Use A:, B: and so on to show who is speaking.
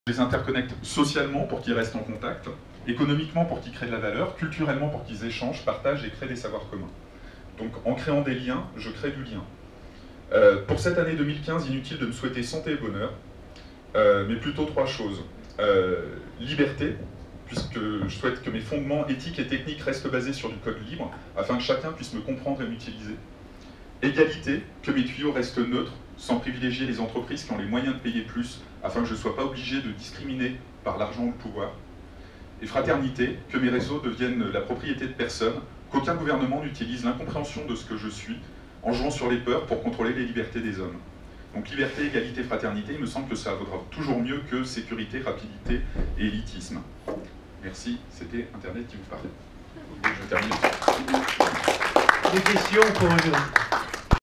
A: Je les interconnecte socialement pour qu'ils restent en contact, économiquement pour qu'ils créent de la valeur, culturellement pour qu'ils échangent, partagent et créent des savoirs communs. Donc en créant des liens, je crée du lien. Pour cette année 2015, inutile de me souhaiter santé et bonheur, mais plutôt trois choses. Liberté, puisque je souhaite que mes fondements éthiques et techniques restent basés sur du code libre, afin que chacun puisse me comprendre et m'utiliser. Égalité, que mes tuyaux restent neutres, sans privilégier les entreprises qui ont les moyens de payer plus, afin que je ne sois pas obligé de discriminer par l'argent ou le pouvoir. Et fraternité, que mes réseaux deviennent la propriété de personne, qu'aucun gouvernement n'utilise l'incompréhension de ce que je suis, en jouant sur les peurs pour contrôler les libertés des hommes. Donc liberté, égalité, fraternité, il me semble que ça vaudra toujours mieux que sécurité, rapidité et élitisme. Merci, c'était Internet qui vous parlait. Je termine.
B: Des questions pour aujourd'hui.